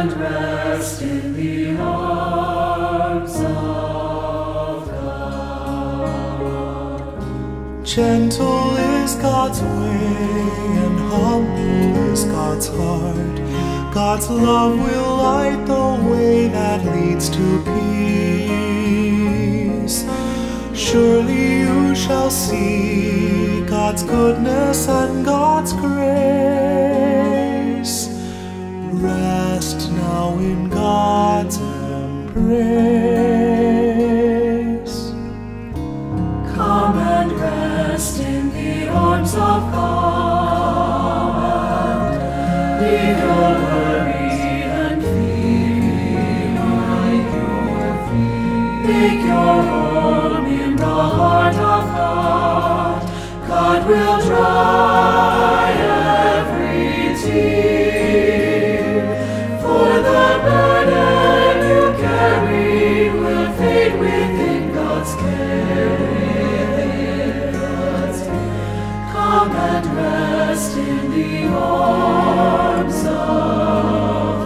and rest in the arms of God. Gentle is God's way, and humble is God's heart. God's love will light the way that leads to peace. Surely you shall see God's goodness and God's grace. Rest now in God's embrace. Come and rest in the arms of God. Leave your worry and fear behind your feet. Make your home in the heart of God. God will dry every tear. For the burden you carry will fade within God's care. Come and rest in the arms of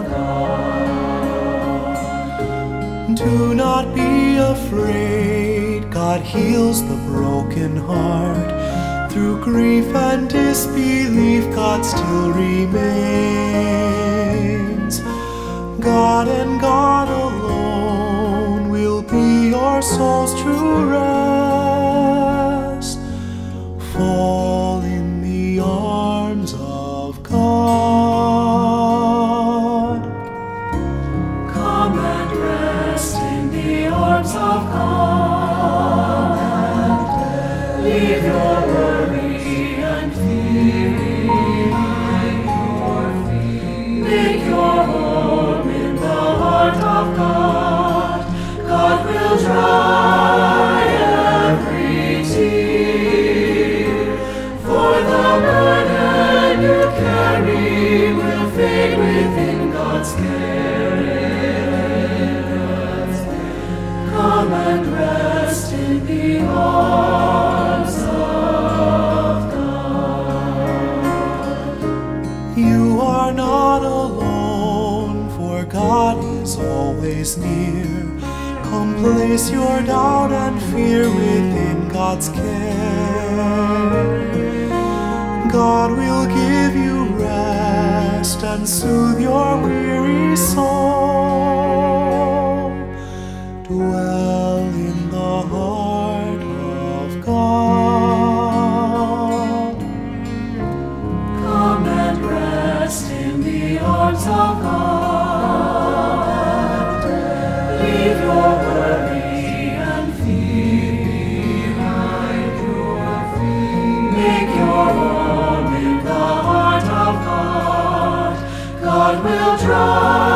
God. Do not be afraid, God heals the broken heart. Through grief and disbelief, God still remains. God and God alone will be your soul's true rest. Fall in the arms of God. Come and rest in the arms of God. Leave your worry and fear behind your feet. Make your home in the heart of God. God will dry every tear. For the burden you carry will fade within God's care. Come and rest in the arms of God. You are not alone, for God is always near. Come place your doubt and fear within God's care. God will give you rest and soothe your weary soul. Dwell in the heart of God. Come and rest in the arms of God. Leave your worry and fear behind your feet. Make your home in the heart of God. God will dry